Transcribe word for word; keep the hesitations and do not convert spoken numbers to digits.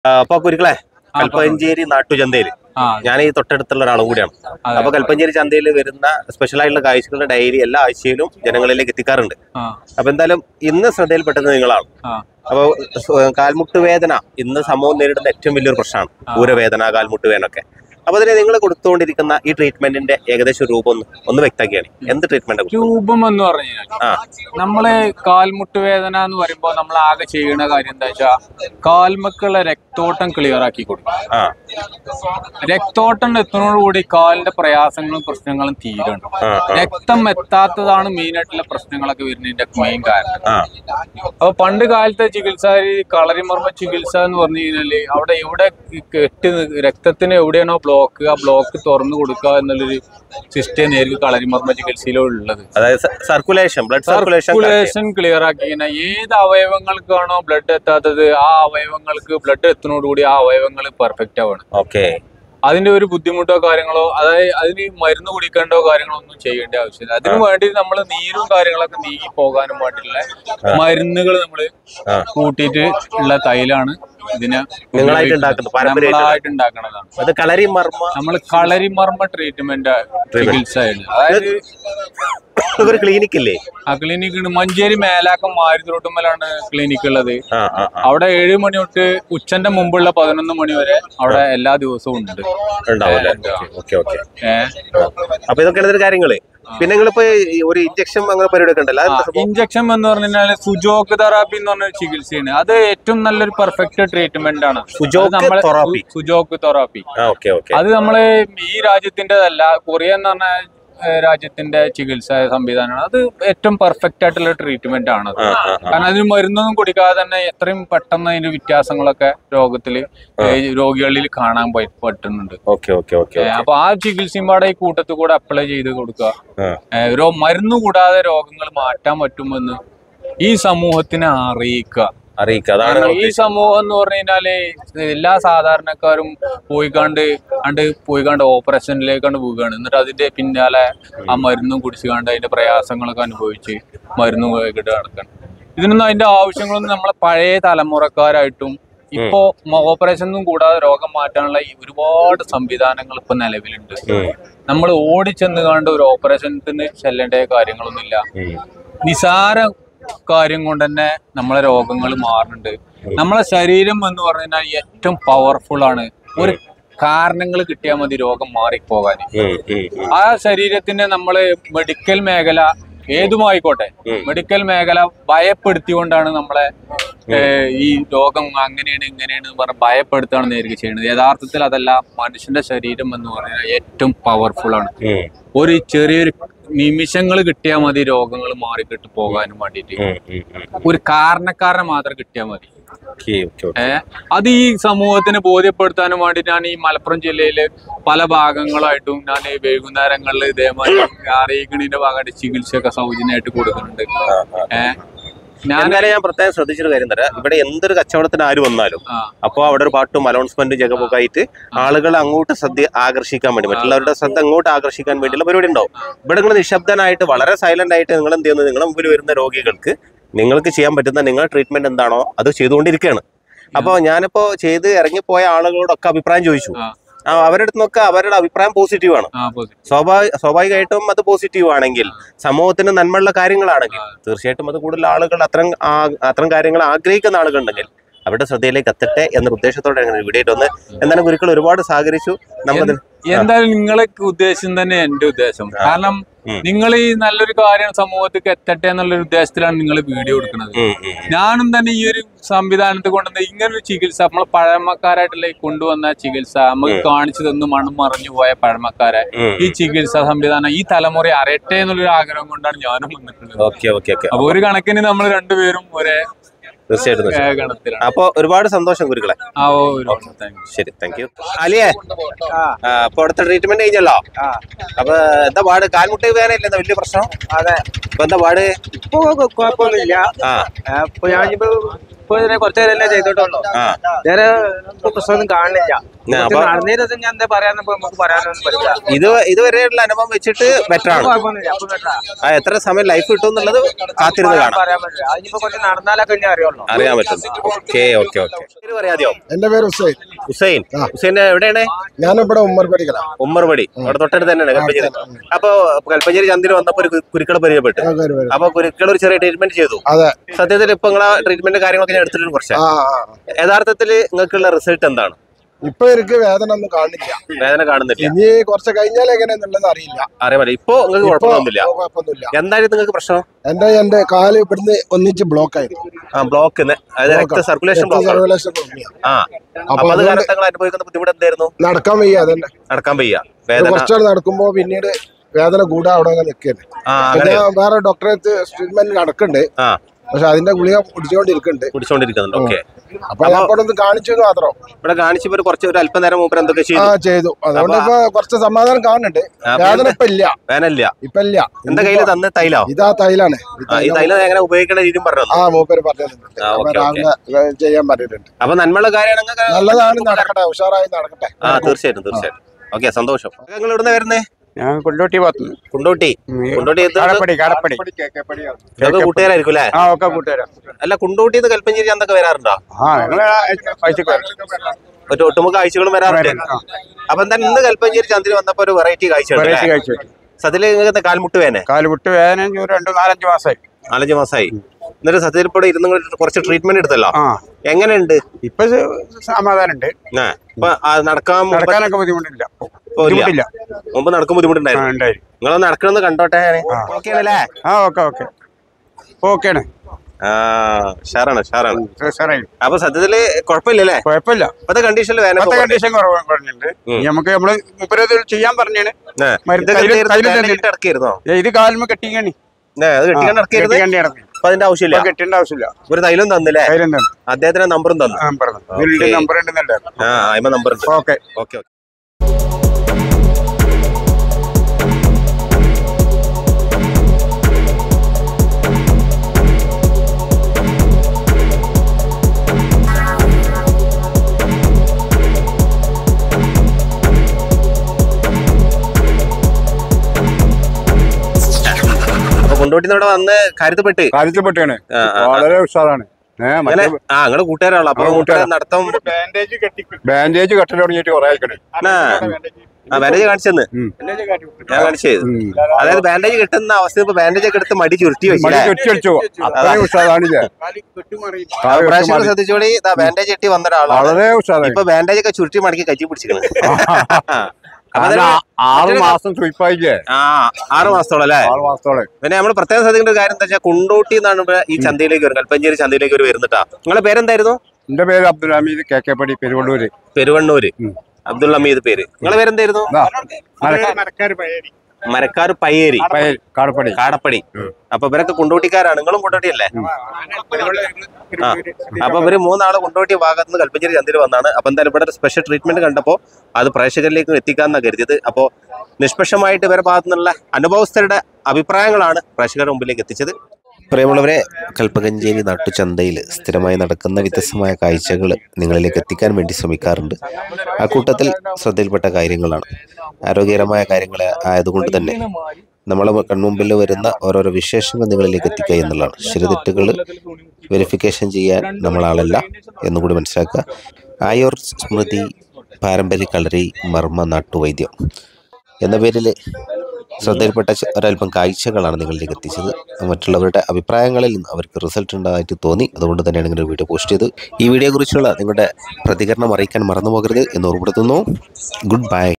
അപ്പൊ കുരുക്കളെ കൽപ്പഞ്ചേരി നാട്ടുചന്തയില് ഞാൻ ഈ തൊട്ടടുത്തുള്ള ഒരാളും കൂടിയാണ്. അപ്പൊ കൽപ്പഞ്ചേരി ചന്തയിൽ വരുന്ന സ്പെഷ്യൽ ആയിട്ടുള്ള കാഴ്ചകളുടെ ഡയറി എല്ലാ ആഴ്ചയിലും ജനങ്ങളിലേക്ക് എത്തിക്കാറുണ്ട്. അപ്പൊ എന്തായാലും ഇന്ന് ശ്രദ്ധയിൽപ്പെട്ടത് നിങ്ങളാണ്. അപ്പൊ കാൽമുട്ട് വേദന ഇന്ന് സമൂഹം നേരിടുന്ന ഏറ്റവും വലിയൊരു പ്രശ്നമാണ്. ഊരവേദന, കാൽമുട്ട് വേദന ഒക്കെ. അപ്പൊ അതിന് നിങ്ങൾ കൊടുത്തുകൊണ്ടിരിക്കുന്ന ഈ ട്രീറ്റ്മെന്റിന്റെ ഏകദേശം രൂപം ഒന്ന് ഒന്ന് വ്യക്തമാക്കിയാണ്. എന്ത് ട്രീറ്റ്മെന്റ്? രൂപം എന്ന് പറഞ്ഞു കഴിഞ്ഞാൽ നമ്മള് കാൽമുട്ട് വേദന എന്ന് പറയുമ്പോ നമ്മൾ ആകെ ചെയ്യുന്ന കാര്യം എന്താ വെച്ചാൽ കാൽമക്കുള്ള രക്തോട്ടം ക്ലിയർ ആക്കി കൊടുക്കും. രക്തോട്ടം എത്തുന്നതോടുകൂടി കാലിന്റെ പ്രയാസങ്ങളും പ്രശ്നങ്ങളും തീരുണ്ട്. രക്തം എത്താത്തതാണ് മെയിൻ ആയിട്ടുള്ള പ്രശ്നങ്ങളൊക്കെ വരുന്നതിന്റെ മെയിൻ കാരണം. അപ്പൊ പണ്ട് കാലത്തെ ചികിത്സ കളരിമർമ്മ ചികിത്സ എന്ന് പറഞ്ഞു കഴിഞ്ഞാല് അവിടെ എവിടെ കെട്ടി രക്തത്തിന് എവിടെയാണോ ബ്ലോക്ക്, ആ ബ്ലോക്ക് തുറന്നു കൊടുക്കുക എന്നുള്ളൊരു സിസ്റ്റം നേരിട്ട് കളരിമർമ്മ ചികിത്സയിലോ ഉള്ളത്. അതായത് സർക്കുലേഷൻ ബ്ലഡ് സർക്കുലേഷൻ ക്ലിയർ ആക്കി കഴിഞ്ഞാൽ ഏത് അവയവങ്ങൾക്കാണോ ബ്ലഡ് എത്താത്തത് ആ അവയവങ്ങൾക്ക് ബ്ലഡ് എത്തുന്നതോടുകൂടി ആ അവയവങ്ങൾ പെർഫെക്റ്റ് ആവണം. ഓക്കെ. അതിന്റെ ഒരു ബുദ്ധിമുട്ടോ കാര്യങ്ങളോ അതായത് അതിന് മരുന്ന് കുടിക്കേണ്ടോ കാര്യങ്ങളോ ഒന്നും ചെയ്യേണ്ട ആവശ്യമില്ല. അതിനു വേണ്ടി നമ്മൾ നീരും കാര്യങ്ങളൊക്കെ നീങ്ങി പോകാനും വേണ്ടിയുള്ള മരുന്നുകൾ നമ്മൾ കൂട്ടിയിട്ട് ഉള്ള തൈലാണ് ഇതിനെ നിങ്ങളായിട്ട് ഉണ്ടാക്കുന്നതാണ്. നമ്മൾ കളരിമർമ്മ ട്രീറ്റ്മെന്റ് ചികിത്സ. അതായത് ഒരു ക്ലിനിക് ഇല്ലേ? ആ ക്ലിനിക് ഉണ്ട്. മഞ്ചേരി മേലാക്കം മാരുതിരോട്ടുമ്മലാണ് ക്ലിനിക് ഉള്ളത്. അവിടെ ഏഴ് മണി തൊട്ട് ഉച്ചന്റെ മുമ്പുള്ള പതിനൊന്ന് മണി വരെ അവിടെ എല്ലാ ദിവസവും ഉണ്ട്. അപ്പൊ ഇതൊക്കെയാണ് കാര്യങ്ങള്. പിന്നെ നിങ്ങളിപ്പോ ഒരു ഇഞ്ചക്ഷൻ അങ്ങനെ പരിപാടി ഉണ്ടല്ലോ? ഇഞ്ചക്ഷൻ എന്ന് പറഞ്ഞാൽ സുജോക്ക് തെറാപ്പി എന്ന് പറഞ്ഞ ചികിത്സയാണ്. അത് ഏറ്റവും നല്ലൊരു പെർഫെക്റ്റ് ട്രീറ്റ്മെന്റ് ആണ്. സുജോക്ക് തെറാപ്പി അത് നമ്മള് ഈ രാജ്യത്തിന്റെതല്ല, കൊറിയ എന്ന് പറഞ്ഞ രാജ്യത്തിന്റെ ചികിത്സാ സംവിധാനമാണ്. അത് ഏറ്റവും പെർഫെക്റ്റ് ആയിട്ടുള്ള ട്രീറ്റ്മെന്റ് ആണ്. കാരണം അതിന് മരുന്നൊന്നും കുടിക്കാതെ തന്നെ എത്രയും പെട്ടെന്ന് അതിന്റെ വ്യത്യാസങ്ങളൊക്കെ രോഗത്തില് രോഗികളിൽ കാണാൻ പറ്റുന്നുണ്ട്. അപ്പൊ ആ ചികിത്സയും പാടെ ഈ കൂട്ടത്തിൽ കൂടെ അപ്ലൈ ചെയ്ത് കൊടുക്കുക. മരുന്ന് കൂടാതെ രോഗങ്ങൾ മാറ്റാൻ പറ്റുമെന്ന് ഈ സമൂഹത്തിനെ അറിയിക്കുക. ഈ സമൂഹം എന്ന് പറഞ്ഞു കഴിഞ്ഞാല് എല്ലാ സാധാരണക്കാരും പോയിക്കാണ്ട് അണ്ട് പോയിക്കാണ്ട് ഓപ്പറേഷനിലേക്കാണ്ട് പോവുകയാണ്. എന്നിട്ട് അതിന്റെ പിന്നാലെ ആ മരുന്നും കുടിച്ചുകാണ്ട് അതിന്റെ പ്രയാസങ്ങളൊക്കെ അനുഭവിച്ച് മരുന്ന് പോയിട്ട് നടക്കണം. ഇതിനൊന്നും അതിന്റെ ആവശ്യങ്ങളൊന്നും നമ്മളെ പഴയ തലമുറക്കാരായിട്ടും ഇപ്പോ ഓപ്പറേഷനൊന്നും കൂടാതെ രോഗം മാറ്റാനുള്ള ഒരുപാട് സംവിധാനങ്ങൾ ഇപ്പൊ നിലവിലുണ്ട്. നമ്മൾ ഓടിച്ചെന്ന് കണ്ട് ഒരു ഓപ്പറേഷനത്തിന് ചെല്ലേണ്ട കാര്യങ്ങളൊന്നുമില്ല. നിസാര കാര്യം കൊണ്ട് തന്നെ നമ്മളെ രോഗങ്ങൾ മാറുന്നുണ്ട്. നമ്മളെ ശരീരം എന്ന് പറഞ്ഞാൽ ഏറ്റവും പവർഫുൾ ആണ്. ഒരു കാരണങ്ങൾ കിട്ടിയാൽ മതി രോഗം മാറിപ്പോകാൻ. ആ ശരീരത്തിന്റെ നമ്മള് മെഡിക്കൽ മേഖല ഏതുമായിക്കോട്ടെ, മെഡിക്കൽ മേഖല ഭയപ്പെടുത്തിക്കൊണ്ടാണ് നമ്മളെ ഈ രോഗം അങ്ങനെയാണ് ഇങ്ങനെയാണ് പറഞ്ഞ ഭയപ്പെടുത്താണ് നേരിട്ട് ചെയ്യുന്നത്. യഥാർത്ഥത്തിൽ അതല്ല. മനുഷ്യന്റെ ശരീരം എന്ന് പറഞ്ഞാൽ ഏറ്റവും പവർഫുൾ ആണ്. ഒരു ചെറിയൊരു നിമിഷങ്ങൾ കിട്ടിയാൽ മതി രോഗങ്ങൾ മാറിക്കിട്ട് പോകാനും വേണ്ടിട്ട്. ഒരു കാരണക്കാരനെ മാത്രം കിട്ടിയാൽ മതി. ഏഹ് അത് ഈ സമൂഹത്തിന് ബോധ്യപ്പെടുത്താനും വേണ്ടിയിട്ടാണ് ഈ മലപ്പുറം ജില്ലയില് പല ഭാഗങ്ങളായിട്ടും ഞാൻ വൈകുന്നേരങ്ങളിൽ ഇതേമാതിരി അറിയിക്കണിന്റെ ഭാഗമായിട്ട് ചികിത്സയൊക്കെ സൗജന്യമായിട്ട് കൊടുക്കുന്നുണ്ട്. ഏഹ് ഞാൻ ഞാൻ പ്രത്യേകം ശ്രദ്ധിച്ചൊരു കാര്യം തരാം. ഇവിടെ എന്തൊരു കച്ചവടത്തിന് ആര് വന്നാലും അപ്പൊ അവിടെ ഒരു പാട്ടും അനൗൺസ്മെന്റ് ജഗമൊക്കെ ആയിട്ട് ആളുകൾ അങ്ങോട്ട് ശ്രദ്ധ ആകർഷിക്കാൻ വേണ്ടി, മറ്റുള്ളവരുടെ ശ്രദ്ധ അങ്ങോട്ട് ആകർഷിക്കാൻ വേണ്ടിയുള്ള പരിപാടി ഉണ്ടാവും. ഇവിടെ നിങ്ങൾ നിശബ്ദനായിട്ട് വളരെ സൈലന്റ് ആയിട്ട് നിങ്ങൾ എന്ത് ചെയ്യുന്നത്, നിങ്ങളുടെ മുമ്പിൽ വരുന്ന രോഗികൾക്ക് നിങ്ങൾക്ക് ചെയ്യാൻ പറ്റുന്ന നിങ്ങളുടെ ട്രീറ്റ്മെന്റ് എന്താണോ അത് ചെയ്തുകൊണ്ടിരിക്കുകയാണ്. അപ്പൊ ഞാനിപ്പോ ചെയ്ത് ഇറങ്ങിപ്പോയ ആളുകളോടൊക്കെ അഭിപ്രായം ചോദിച്ചു. ആ അവരുടെ അടുത്ത് നോക്കുക, അവരുടെ അഭിപ്രായം പോസിറ്റീവ് ആണ്. സ്വാഭാവിക സ്വാഭാവികമായിട്ടും അത് പോസിറ്റീവ് ആണെങ്കിൽ, സമൂഹത്തിന് നന്മയുള്ള കാര്യങ്ങളാണെങ്കിൽ തീർച്ചയായിട്ടും അത് കൂടുതൽ ആളുകൾ അത്തരം അത്തരം കാര്യങ്ങൾ ആഗ്രഹിക്കുന്ന ആളുകളുണ്ടെങ്കിൽ അവരുടെ ശ്രദ്ധയിലേക്ക് എത്തട്ടെ എന്ന ഉദ്ദേശത്തോടെ വീഡിയോ വന്ന് എന്തായാലും ഗുരുക്കൾ ഒരുപാട് സഹകരിച്ചു. നമുക്ക് എന്തായാലും നിങ്ങളെ ഉദ്ദേശം തന്നെ എന്റെ ഉദ്ദേശം. കാരണം നിങ്ങൾ ഈ നല്ലൊരു കാര്യം സമൂഹത്തേക്ക് എത്തട്ടെ എന്നുള്ളൊരു ഉദ്ദേശത്തിലാണ് നിങ്ങൾ വീഡിയോ എടുക്കുന്നത്. ഞാനും തന്നെ ഈ ഒരു സംവിധാനത്തിൽ കൊണ്ടുവന്ന ഇങ്ങനൊരു ചികിത്സ നമ്മളെ പഴമക്കാരായിട്ടുള്ള കൊണ്ടുവന്ന ചികിത്സ നമുക്ക് കാണിച്ചു തന്നു മണം മറിഞ്ഞു പോയ പഴമക്കാരെ ഈ ചികിത്സാ സംവിധാനം ഈ തലമുറ അറിയട്ടെ എന്നുള്ളൊരു ആഗ്രഹം കൊണ്ടാണ് ഞാനും വന്നിട്ടുള്ളത്. അപ്പൊ ഒരു കണക്കിന് നമ്മൾ രണ്ടുപേരും ഒരേ തീർച്ചയായിട്ടും. അപ്പൊ ഒരുപാട് സന്തോഷം ഗുരുക്കളെ. ശരി, താങ്ക് യു. അലിയേ, അപ്പൊ അടുത്ത ട്രീറ്റ്മെന്റ് കഴിഞ്ഞല്ലോ. അപ്പൊ എന്താ പാട്? കാൽമുട്ട് വേദനയില്ലെന്ന വലിയ പ്രശ്നം? അതെ. ഇപ്പൊ എന്താ പാട്? ഇപ്പൊ കുഴപ്പമൊന്നുമില്ല. ഇപ്പൊ ഞാനിപ്പോ ഇപ്പൊ കുറച്ചു നേരം ചെയ്തിട്ടുള്ളൂ. വേറെ പ്രശ്നമൊന്നും കാണില്ല. നടന്നതിന് ഞാൻ എന്താ പറയാന്ന് നമുക്ക് പറയാനൊന്നും പറ്റില്ല. ഇത് ഇതുവരെയുള്ള അനുഭവം വെച്ചിട്ട് ബെറ്റർ ആണ്. എത്ര സമയം ലൈഫ് കിട്ടും എന്നുള്ളത് കാത്തിരുന്ന് കാണാം. പറയാൻ പറ്റില്ല. അതിപ്പോ കുറച്ച് നടന്നാലൊക്കെ ഞാൻ അറിയുള്ളൂ. അറിയാൻ പറ്റും. Okay okay okay. പറയാതെയോ? എന്റെ പേര് ഹുസൈൻ. ഹുസൈൻ ഹുസൈൻ എവിടെയാണ്? ഞാനിവിടെ ഉമ്മർപടിക്കല. ഉമ്മർപടി അവിടെ തൊട്ടടുത്ത് തന്നെയാണ് കൽപ്പഞ്ചേരി. അപ്പൊ കൽപ്പഞ്ചേരി ചന്തിൽ വന്നപ്പോ ഒരു കുരുക്കളെ പരിചയപ്പെട്ടു. അപ്പൊ കുരുക്കൾ ഒരു ചെറിയ ട്രീറ്റ്മെന്റ് ചെയ്തു. സത്യത്തിൽ ഇപ്പൊ നിങ്ങളെ ട്രീറ്റ്മെന്റ് കാര്യങ്ങളൊക്കെ ഞാൻ എടുത്തിട്ടുണ്ട് കുറച്ച്. യഥാർത്ഥത്തിൽ നിങ്ങൾക്കുള്ള റിസൾട്ട് എന്താണ്? ഇപ്പൊ എനിക്ക് വേദന ഒന്നും കാണില്ല. വേദന കാണുന്നില്ല. ഇനി കുറച്ച് കഴിഞ്ഞാൽ എങ്ങനെയാന്നുള്ളത് അറിയില്ല. അറിയാൻ ഇപ്പൊ നിങ്ങൾക്ക് കുഴപ്പമൊന്നുമില്ല. എന്തായാലും നിങ്ങൾക്ക് പ്രശ്നം? എന്റെ എന്റെ കാല് ഇവിടുന്ന് ഒന്നിച്ച് ബ്ലോക്ക് ആയിരുന്നു. ആ ബ്ലോക്ക് രക്ത സർക്കുലേഷൻ സർക്കുലേഷൻ. ആ അപ്പൊ അത് കാരണം നിങ്ങൾ അനുഭവിക്കുന്ന ബുദ്ധിമുട്ട് എന്തായിരുന്നു? നടക്കാൻ വയ്യ. അതന്നെ നടക്കാൻ വയ്യ. വേദന കുറച്ചാൾ നടക്കുമ്പോ പിന്നീട് വേദന കൂടാ അവിടെ അങ്ങനെ നിൽക്കരുത്. പിന്നെ വേറെ ഡോക്ടറെ ട്രീറ്റ്മെന്റ് നടക്കുന്നുണ്ട്. പക്ഷെ അതിന്റെ ഗുളിക കുടിച്ചോണ്ടിരിക്കുന്നുണ്ട് കുടിച്ചോണ്ടിരിക്കുന്നുണ്ട് ഓക്കെ. അപ്പൊ അപ്പോഴൊന്ന് കാണിച്ചു മാത്രം. ഇവിടെ കാണിച്ചപ്പോ കുറച്ച് ഒരു അല്പനേരം മൂപ്പർ എന്തൊക്കെ ചെയ്തു. അതുകൊണ്ട് ഇപ്പൊ കുറച്ച് സമാധാനം കാണുന്നുണ്ട്. വേദന ഇപ്പൊ ഇല്ല. വേദന ഇല്ല ഇപ്പൊ ഇല്ല. എന്താ കയ്യിൽ തന്നെ തൈലോ? ഇതാ തൈലാണ്. ഈ തൈലം എങ്ങനെ ഉപയോഗിക്കണ രീതിയും പറഞ്ഞു. ആ മൂപ്പര് പറഞ്ഞിട്ടുണ്ട്, ചെയ്യാൻ പറഞ്ഞിട്ടുണ്ട്. അപ്പൊ നന്മയുള്ള കാര്യമാണ്. നല്ലതാണ്, നടക്കട്ടെ, ഉഷാറായി നടക്കട്ടെ. ആ തീർച്ചയായിട്ടും തീർച്ചയായിട്ടും. ഓക്കെ സന്തോഷം. നിങ്ങൾ ഇവിടുന്ന് വരുന്നേ? ഞാൻ കൊണ്ടോട്ടി ഭാഗത്ത്. കൊണ്ടോട്ടി കൊണ്ടോട്ടി കാടപ്പടി കാടപ്പടി കൂട്ടുകാരായിരിക്കും അല്ലേ? ആ ഒക്കെ കൂട്ടുകാരാ. അല്ല കൊണ്ടോട്ടി കൽപ്പഞ്ചേരി എന്തൊക്കെ വരാറുണ്ടോ? ഒരു ഒട്ടുമുക്ക കാഴ്ചകളും വരാറുണ്ട്. അപ്പൊ എന്താ ഇന്ന് കൽപ്പഞ്ചേരി ചന്ദ്രൻ വന്നപ്പോ ഒരു വെറൈറ്റി കാഴ്ച. സത്യത്തിൽ നിങ്ങൾക്ക് കാൽമുട്ട് വേദന? കാൽമുട്ട് വേദന രണ്ടു നാലഞ്ച് മാസമായി. നാലഞ്ച് മാസമായി. എന്നിട്ട് സത്യത്തിൽ ഇപ്പോൾ ഇരുന്ന് കുറച്ച് ട്രീറ്റ്മെന്റ് എടുത്തല്ലോ. എങ്ങനെയുണ്ട് ഇപ്പൊ? സമാധാനം ഉണ്ട്. നടക്കാൻ നടക്കാനൊക്കെ ബുദ്ധിമുട്ടില്ല. ബുദ്ധിമുട്ടില്ല. മുമ്പ് നടക്കും ബുദ്ധിമുട്ടുണ്ടായിരുന്നു. നിങ്ങൾ നടക്കണമെന്ന് കണ്ടോട്ടെ. ഓക്കെ അല്ലേ? ആ ഓക്കെ ഓക്കെ ഓക്കെയാണ്. ആ ഷാറാണ് ഷാറാണ്. അപ്പൊ സത്യത്തില് കുഴപ്പമില്ലല്ലേ? കുഴപ്പമില്ല. ഇപ്പത്തെ കണ്ടീഷനിൽ വേദന കണ്ടീഷൻ കുറഞ്ഞിട്ടുണ്ട്. നമുക്ക് നമ്മള് മുപ്പത് ചെയ്യാൻ പറഞ്ഞാണ്. ഇറക്കിയിരുന്നോ? ഇത് കാലിന് കെട്ടിക്കണി. അതിന്റെ ആവശ്യമില്ല. കെട്ടേണ്ട ആവശ്യമില്ല. ഒരു തൈലം തന്നില്ലേ? അദ്ദേഹത്തിന്റെ നമ്പറും തന്നു. നമ്പർ നമ്പർ ഉണ്ട്. Okay okay. കൊണ്ടോട്ടിന്ന് വന്ന് കാര്യത്തിൽപ്പെട്ട് കാര്യത്തിൽപ്പെട്ടാണ്. വളരെ ഉഷാറാണ്. ആ നിങ്ങള് കൂട്ടുകാരാണല്ലോ. അപ്പൊ കൂട്ടുകാരെ നടത്തം ബാൻഡേജ് കെട്ടൽ തുടങ്ങിയിട്ട് കുറെ ആയിക്കണേ. ആ ബാൻഡേജ് കാണിച്ചെന്ന് ഞാൻ കാണിച്ചത്. അതായത് ബാൻഡേജ് കിട്ടുന്ന അവസ്ഥ ഇപ്പൊ ബാൻഡേജ് ഒക്കെ എടുത്ത് മടി ചുരുട്ടി വെച്ചു. ശ്രദ്ധിച്ചോളി. ബാൻഡേജ് കെട്ടി വന്ന ഒരാളാണ്. ഇപ്പൊ ബാൻഡേജ് ഒക്കെ ചുരുട്ടി മടക്കി കച്ചി പിടിച്ചിരിക്കണത്. ആറ് മാസം ചുയിപ്പായില്ലേ? ആ ആറ് മാസത്തോളം അല്ലേ? ആറ് മാസത്തോളം. പിന്നെ നമ്മൾ പ്രത്യേകം ശ്രദ്ധിക്കേണ്ട കാര്യം എന്താ വെച്ചാൽ കൊണ്ടോട്ടി എന്നാണ് ഈ ചന്തയിലേക്ക് വരും, കൽപ്പഞ്ചേരി ചന്തയിലേക്ക് ഒരു വരുന്നിട്ടാ. നിങ്ങളെ പേരെന്തായിരുന്നു? എന്റെ പേര് അബ്ദുൽ ഹമീദ്, കെ കെ പടി, പെരുവണ്ണൂര്. പെരുവണ്ണൂര് അബ്ദുൽ ഹമീദ് പേര്. നിങ്ങളെ പേരെന്തായിരുന്നു? മരക്കാർ പയ്യേരി, കാടപ്പടി. കാടപ്പടി. അപ്പൊ ഇവരൊക്കെ കൊണ്ടോട്ടിക്കാരാണ്. നിങ്ങളും കൊണ്ടോട്ടിയല്ലേ? ആ അപ്പൊ ഇവര് മൂന്നാള് കൊണ്ടോട്ടി ഭാഗത്ത് നിന്ന് കൽപ്പഞ്ചേരി ചന്തയിൽ വന്നാണ്. അപ്പൊ എന്തായാലും ഇവിടെ ഒരു സ്പെഷ്യൽ ട്രീറ്റ്മെന്റ് കണ്ടപ്പോ അത് പ്രേക്ഷകരിലേക്ക് എത്തിക്കാന്നാ കരുതിയത്. അപ്പോ നിഷ്പക്ഷമായിട്ട് ഇവരുടെ ഭാഗത്തു നിന്നുള്ള അനുഭവസ്ഥരുടെ അഭിപ്രായങ്ങളാണ് പ്രേക്ഷകരുടെ മുമ്പിലേക്ക് എത്തിച്ചത്. പ്രിയമുള്ളവരെ, കൽപ്പകഞ്ചേരി നാട്ടുചന്തയിൽ സ്ഥിരമായി നടക്കുന്ന വ്യത്യസ്തമായ കാഴ്ചകൾ നിങ്ങളിലേക്ക് എത്തിക്കാൻ വേണ്ടി ശ്രമിക്കാറുണ്ട്. ആ കൂട്ടത്തിൽ ശ്രദ്ധയിൽപ്പെട്ട കാര്യങ്ങളാണ്. ആരോഗ്യകരമായ കാര്യങ്ങൾ ആയതുകൊണ്ട് തന്നെ നമ്മളെ കൺമുമ്പിൽ വരുന്ന ഓരോരോ വിശേഷങ്ങൾ നിങ്ങളിലേക്ക് എത്തിക്കുക എന്നുള്ളതാണ്. ശരിതെറ്റുകൾ വെരിഫിക്കേഷൻ ചെയ്യാൻ നമ്മളാളല്ല എന്നുകൂടി മനസ്സിലാക്കുക. ആയുർ സ്മൃതി പാരമ്പര്യ കളരി മർമ്മ നാട്ടുവൈദ്യം എന്ന പേരിൽ ശ്രദ്ധയിൽപ്പെട്ട ഒരൽപ്പം കാഴ്ചകളാണ് നിങ്ങളിലേക്ക് എത്തിച്ചത്. മറ്റുള്ളവരുടെ അഭിപ്രായങ്ങളിൽ നിന്ന് അവർക്ക് റിസൾട്ട് ഉണ്ടായിട്ട് തോന്നി. അതുകൊണ്ട് തന്നെയാണ് ഇങ്ങനെ വീഡിയോ പോസ്റ്റ് ചെയ്തത്. ഈ വീഡിയോയെക്കുറിച്ചുള്ള നിങ്ങളുടെ പ്രതികരണം അറിയിക്കാൻ മറന്നു പോകരുത് എന്ന് ഓർമ്മപ്പെടുത്തുന്നു. Good bye.